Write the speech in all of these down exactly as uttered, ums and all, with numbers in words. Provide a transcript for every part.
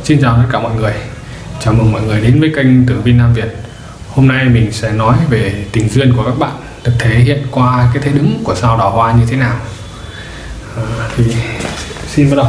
Xin chào tất cả mọi người. Chào mừng mọi người đến với kênh Tử Vi Nam Việt. Hôm nay mình sẽ nói về tình duyên của các bạn được thể hiện qua cái thế đứng của sao Đào Hoa như thế nào. à, Thì xin bắt đầu.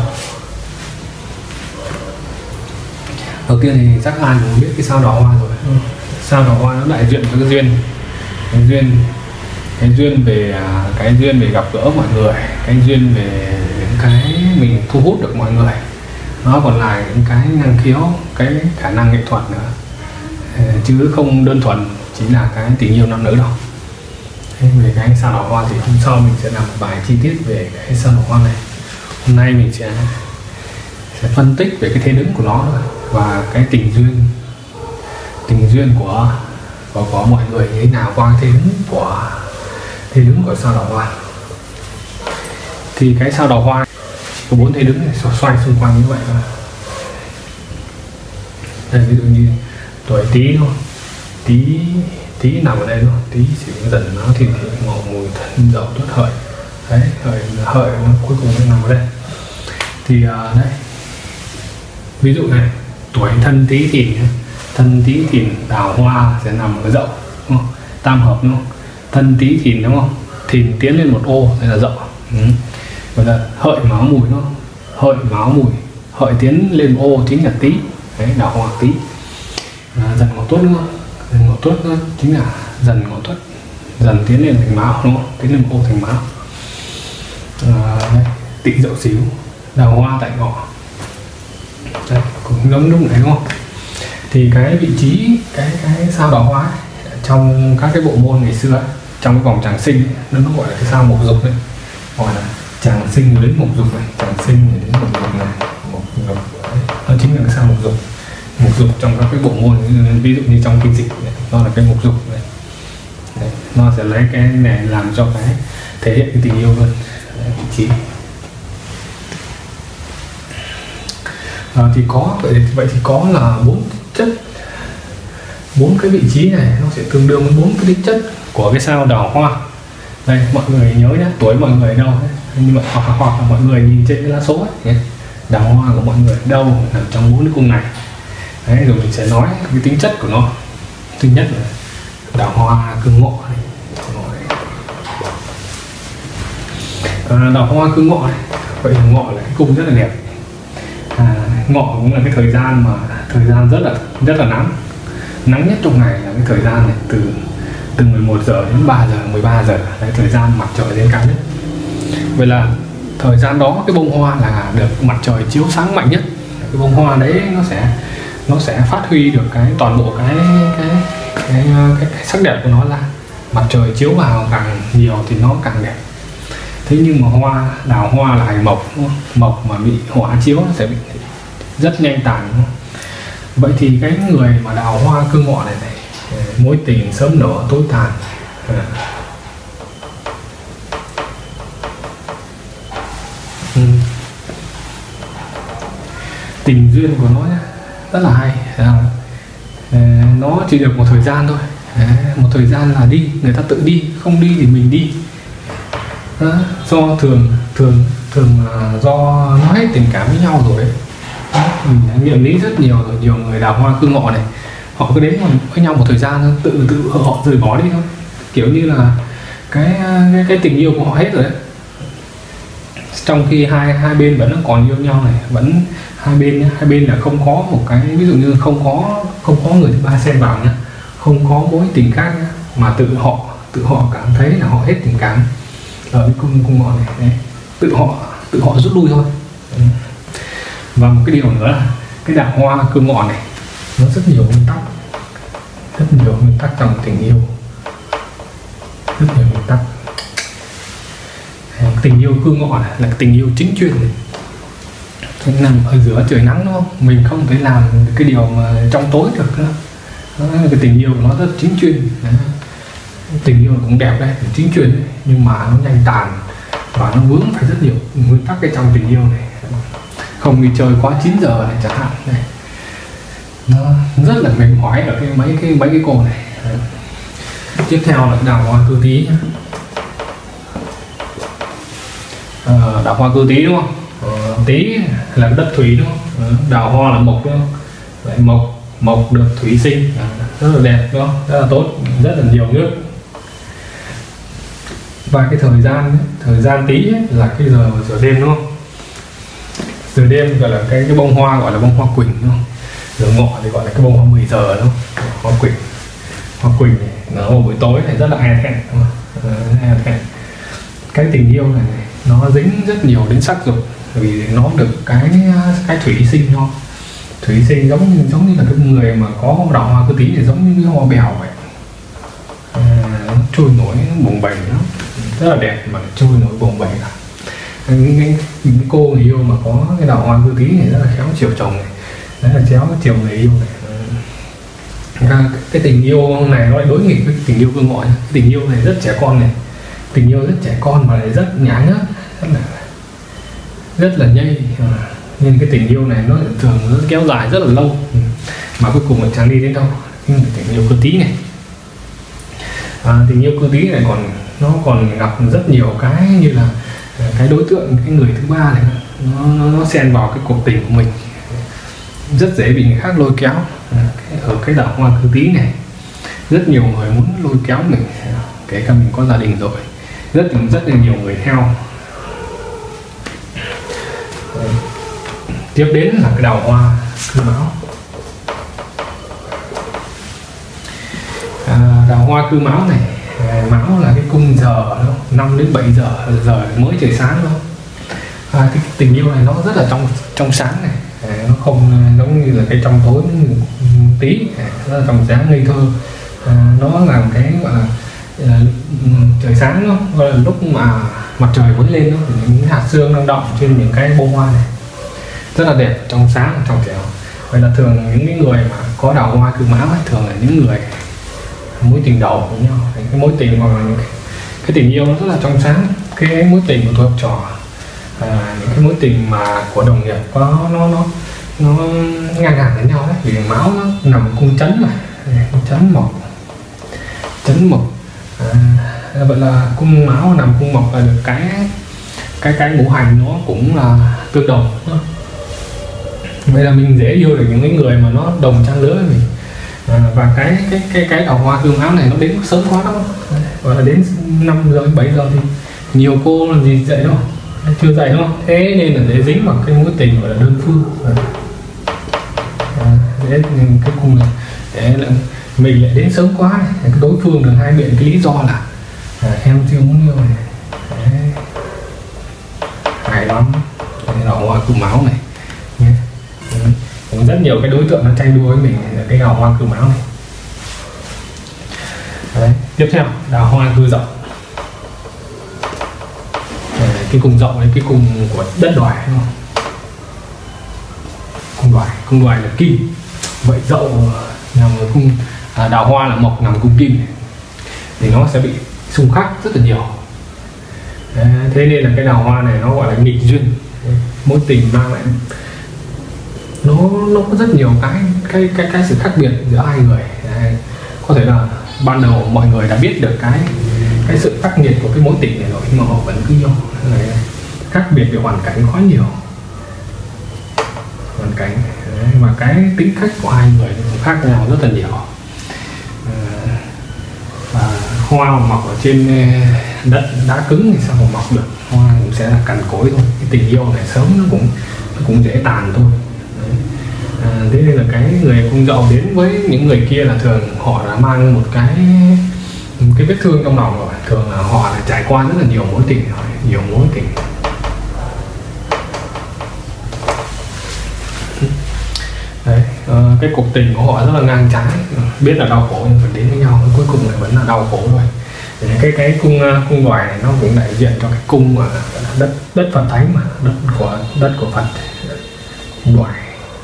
Đầu tiên thì chắc ai cũng biết cái sao Đào Hoa rồi. Sao Đào Hoa nó đại diện cho cái duyên, cái duyên cái duyên về cái duyên về gặp gỡ mọi người, cái duyên về những cái mình thu hút được mọi người. Nó còn là những cái năng khiếu, cái khả năng nghệ thuật nữa, chứ không đơn thuần chỉ là cái tình yêu nam nữ đâu. Thế về cái sao Đào Hoa thì hôm sau mình sẽ làm một bài chi tiết về cái sao Đào Hoa này. Hôm nay mình sẽ sẽ phân tích về cái thế đứng của nó và cái tình duyên tình duyên của của, của mọi người như thế nào qua cái thế đứng của thế đứng của sao Đào Hoa. Thì cái sao Đào Hoa có bốn thế đứng này xoay xung quanh như vậy thôi. Đây, ví dụ như tuổi Tý thôi, Tý Tý nằm ở đây thôi, Tý Sửu Dần nó thì Ngọ Mùi Thân Dậu Tuất Hợi. Đấy, hợi hợi nó cuối cùng nó nằm ở đây. Thì uh, đây ví dụ này, tuổi Thân Tý Thìn, Thân Tý Thìn Đào Hoa sẽ nằm ở Dậu, đúng không? Tam hợp, đúng không? Thân Tý Thìn, đúng không? Thìn tiến lên một ô đây là Dậu. Ừ. Gọi là hợi máu mùi, nó hợi máu mùi, hợi tiến lên ô chính là Tý. Đấy, Đào Hoa Tý. À, Dần Ngọ Tuất, đúng không? Dần Ngọ Tuất chính là Dần Ngọ Tuất, dần tiến lên thành Mão, đúng không? Tiến lên ô thành Mão. À, đây, Tỵ Dậu Sửu, Đào Hoa tại Ngọ. Đây, cũng giống lúc này, đúng không? Thì cái vị trí cái cái sao Đào Hoa ấy, trong các cái bộ môn ngày xưa ấy, trong cái vòng tràng sinh ấy, nó, nó gọi là cái sao Mộc Dục đấy, gọi là tràng sinh đến Mộc Dục này, tràng sinh đến Mộc Dục này, Mộc Dục nó chính là cái sao Mộc Dục. Mộc Dục trong các cái bộ môn, ví dụ như trong kinh dịch này, nó là cái Mộc Dục này. Đấy, nó sẽ lấy cái này làm cho cái thể hiện cái tình yêu luôn. Đấy, vị trí. À, thì có vậy vậy thì có là bốn chất, bốn cái vị trí này nó sẽ tương đương với bốn cái tính chất của cái sao Đào Hoa. Đây, mọi người nhớ nhé, tuổi mọi người ở đâu ấy. Nhưng mà hoặc, hoặc là mọi người nhìn trên cái lá số ấy, Đào Hoa của mọi người đâu nằm trong bốn cái cung này. Đấy, rồi mình sẽ nói cái tính chất của nó. Thứ nhất là Đào Hoa cương Ngọ này. À, Đào Hoa cương Ngọ này, vậy là Ngọ là cái cung rất là đẹp. À, Ngọ cũng là cái thời gian mà thời gian rất là rất là nắng, nắng nhất trong ngày là cái thời gian này, từ từ mười một giờ đến ba giờ, mười ba giờ, đấy, thời gian mặt trời lên cao nhất. Vậy là thời gian đó cái bông hoa là được mặt trời chiếu sáng mạnh nhất. Cái bông hoa đấy nó sẽ nó sẽ phát huy được cái toàn bộ cái cái cái, cái, cái sắc đẹp của nó ra. Mặt trời chiếu vào càng nhiều thì nó càng đẹp. Thế nhưng mà hoa Đào Hoa là hành mộc, mộc mà bị hỏa chiếu nó sẽ bị rất nhanh tàn. Vậy thì cái người mà Đào Hoa cương Ngọ này này, mối tình sớm nở tối tàn. À. Ừ. Tình duyên của nó nhá, rất là hay. À, nó chỉ được một thời gian thôi. À, một thời gian là đi, người ta tự đi, không đi thì mình đi. À, do thường thường thường là do nó hết tình cảm với nhau rồi ấy. À, mình đã nghiệm lý rất nhiều rồi, nhiều người Đào Hoa cương Ngọ này họ cứ đến với nhau một thời gian tự tự họ rời bỏ đi thôi, kiểu như là cái cái, cái tình yêu của họ hết rồi đấy. Trong khi hai hai bên vẫn còn yêu nhau này, vẫn hai bên nhá, hai bên là không có một cái ví dụ như không có không có người thứ ba xen vào nhá, không có mối tình khác nhá, mà tự họ tự họ cảm thấy là họ hết tình cảm ở cái cung cung Ngọ này, đấy. tự họ tự họ rút lui thôi. Và một cái điều nữa là cái Đào Hoa cương Ngọ này nó rất nhiều nguyên tắc, rất nhiều nguyên tắc trong tình yêu, rất nhiều nguyên tắc. Tình yêu cương Ngọ này là tình yêu chính chuyên này. Nằm ở giữa trời nắng, đúng không? Mình không thể làm cái điều mà trong tối được nữa. Đó, cái tình yêu của nó rất chính chuyên. Đấy. Tình yêu cũng đẹp đây, chính chuyên đấy, nhưng mà nó nhanh tàn và nó vướng phải rất nhiều nguyên tắc cái trong tình yêu này. Không đi chơi quá chín giờ này chẳng hạn này, nó rất là mệt mỏi ở cái mấy cái mấy cái cô này. Đấy. Tiếp theo là Đào Hoa cư Tý. À, Đào Hoa cư Tý, đúng không? Ờ, Tý là đất thủy, đúng không? Đào hoa là mộc đúng không? Lại mộc mộc được thủy sinh, rất là đẹp đúng không? Rất là tốt, rất là nhiều nước. Và cái thời gian ấy, thời gian tí ấy, là cái giờ giờ đêm đúng không? Giờ đêm gọi là cái cái bông hoa gọi là bông hoa quỳnh đúng không? Giờ ngọ thì gọi là cái bông hoa mười giờ đúng không? Hoa quỳnh. Hoa quỳnh này, nó vào buổi tối này rất là e thẹn đúng không? E thẹn. Cái tình yêu này, này nó dính rất nhiều đến sắc dục, vì nó được cái cái thủy sinh thôi. Thủy sinh giống như giống như là cái người mà có đào hoa cơ tí thì giống như cái hoa bèo vậy, à, nó trôi nổi bồng bềnh, nó rất là đẹp mà trôi nổi bồng bềnh. Những, những, những cô người yêu mà có cái đào hoa cơ tí này rất là khéo chiều chồng này, rất là khéo chiều người yêu này. À, cái tình yêu này nó lại đối nghịch với tình yêu cơ ngọ. Cái tình yêu này rất trẻ con này, tình yêu rất trẻ con mà lại rất nhã nhớt, rất là rất là nhây, à, nên cái tình yêu này nó thường nó kéo dài rất là lâu mà cuối cùng lại chẳng đi đến đâu. Nhưng tình yêu cơ tí này, à, tình yêu cơ tí này còn nó còn gặp rất nhiều cái như là cái đối tượng, cái người thứ ba này nó nó, nó xen vào cái cuộc tình của mình, rất dễ bị người khác lôi kéo. Ở cái đào hoa cơ tí này rất nhiều người muốn lôi kéo mình, kể cả mình có gia đình rồi, rất rất là nhiều người theo. Tiếp đến là cái đào hoa cư máu. À, đào hoa cư máu này, máu là cái cung giờ năm đến bảy giờ giờ mới trời sáng thôi. À, cái tình yêu này nó rất là trong trong sáng này, à, nó không giống như là cái trong tối tí, à, rất là trong sáng ngây thơ. À, nó là cái gọi là à, trời sáng đó, gọi là lúc mà mặt trời mới lên đó, những hạt sương đang đọng trên những cái bông hoa này rất là đẹp, trong sáng, trong trẻo. Vậy là thường những cái người mà có đào hoa cư máu ấy, thường là những người mối tình đầu với nhau, cái mối tình hoặc là những cái, cái tình yêu nó rất là trong sáng. Cái mối tình của tuổi học trò, à, những cái mối tình mà của đồng nghiệp có nó nó nó ngang hàng với nhau đấy, vì máu nó nằm cung chấn mà, cung chấn mộc, chấn mộc. À, vậy là cung máu nằm cung mộc là được cái cái cái ngũ hành nó cũng là tương đồng. Vậy là mình dễ yêu được những cái người mà nó đồng trang lứa với mình. À, và cái cái cái cái đào hoa cư máu này nó đến sớm quá đó, gọi là đến năm giờ bảy giờ thì nhiều cô làm gì dậy đâu, chưa dậy đúng không? Thế nên là dễ dính vào cái mối tình gọi là đơn phương. À, dễ cái cung này để là mình lại đến sớm quá này, cái đối phương được hai biện cái lý do là à, em chưa muốn yêu này. Đấy. Hay lắm cái đào hoa cư máu này. Cũng rất nhiều cái đối tượng nó tranh đua với mình là cái đào hoa cư máu này. Đấy. Tiếp theo đào hoa cư rộng. Đấy, cái cung rộng ấy, cái cung của đất đoài đúng không? Cung đoài, cung đoài là kim, vậy dậu nằm ở cung à, đào hoa là mộc nằm cung kim thì nó sẽ bị xung khắc rất là nhiều. Đấy, thế nên là cái đào hoa này nó gọi là nghịch duyên. Đấy, mối tình mang lại nó nó có rất nhiều cái cái cái cái sự khác biệt giữa hai người. Đấy, có thể là ban đầu mọi người đã biết được cái cái sự khắc nghiệt của cái mối tình này rồi nhưng mà họ vẫn cứ yêu. Đấy, khác biệt về hoàn cảnh quá nhiều, hoàn cảnh. Đấy, và cái tính cách của hai người cũng khác nhau rất là nhiều. À, và hoa mọc ở trên đất đá cứng thì sao mà mọc được, hoa cũng sẽ là cằn cỗi thôi. Cái tình yêu này sớm nó cũng nó cũng dễ tàn thôi. À, thế nên là cái người cung dậu đến với những người kia là thường họ đã mang một cái một cái vết thương trong lòng rồi, thường là họ đã trải qua rất là nhiều mối tình rồi, nhiều mối tình. Đấy, uh, cái cuộc tình của họ rất là ngang trái, biết là đau khổ nhưng phải đến với nhau, cuối cùng lại vẫn là đau khổ thôi. Thì cái cái cung cung đoài này nó cũng đại diện cho cái cung mà đất đất Phật thánh mà, đất của đất của Phật, cung đoài.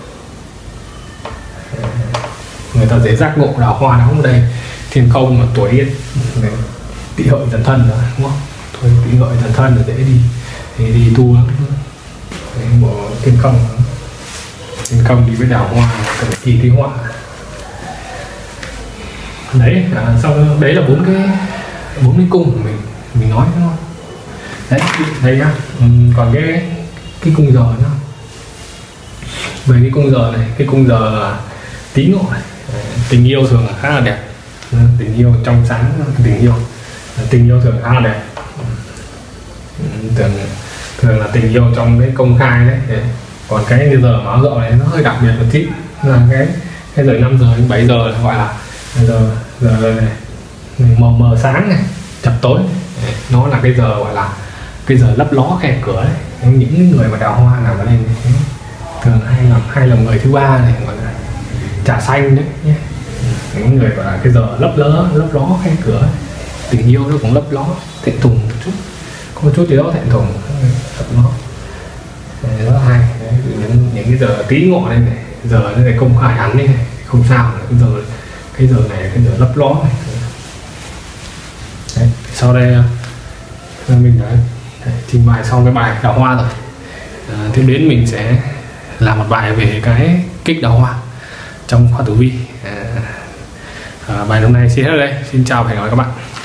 Người ta dễ giác ngộ đào hoa đóng ở đây thiên không mà tuổi tỵ hợi dần thân rồi đúng không? Tuổi tỵ hợi dần thân là dễ đi thì đi tu lắm. Đấy, bộ thiên không thiên không đi với đào hoa cần kỳ thi họa. Đấy, à, sau đấy là bốn cái bốn cái cung của mình mình nói đúng không? Đấy, đây nhá. Ừ, còn cái cái cung giờ nữa, về cái cung giờ này, cái cung giờ Tý Ngọ này, tình yêu thường là khá là đẹp, tình yêu trong sáng, tình yêu tình yêu thường khá là đẹp, thường thường là tình yêu trong cái công khai đấy. Còn cái giờ báo rộ này nó hơi đặc biệt một tí, là cái cái giờ năm giờ đến bảy giờ là gọi là giờ giờ này mờ mờ sáng này, chập tối này. Nó là cái giờ gọi là cái giờ lấp ló khe cửa đấy. Những người mà đào hoa nào ở đây thường hay làm hay là người thứ ba này, gọi là trà xanh đấy nhé. Những người gọi là cái giờ lấp ló lấp ló khe cửa ấy. Tình yêu nó cũng lấp ló thẹn thùng một chút, có một chút gì đó thẹn thùng lấp ló rất hay đấy. Những, những cái giờ Tý Ngọ đây này, giờ nó này công khai hẳn đi này, không sao, cái giờ cái giờ này cái giờ lấp ló này. Đấy, sau đây mình đã trình bày xong cái bài đào hoa rồi. À, tiếp đến mình sẽ làm một bài về cái kích đào hoa trong khoa tử vi. À, à, bài hôm nay xin hết ở đây, xin chào và hẹn gặp lại các bạn.